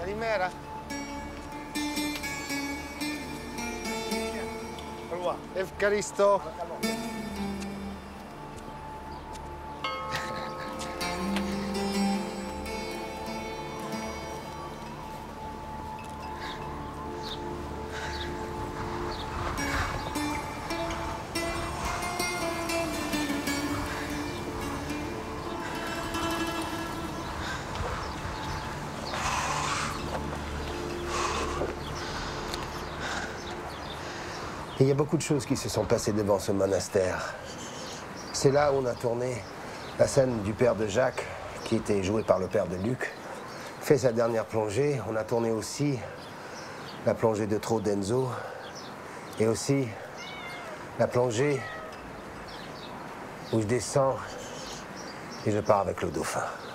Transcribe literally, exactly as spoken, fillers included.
Calimera. Au revoir. Evcaristo. Il y a beaucoup de choses qui se sont passées devant ce monastère. C'est là où on a tourné la scène du père de Jacques, qui était joué par le père de Luc, fait sa dernière plongée. On a tourné aussi la plongée de trop d'Enzo, et aussi la plongée où je descends et je pars avec le dauphin.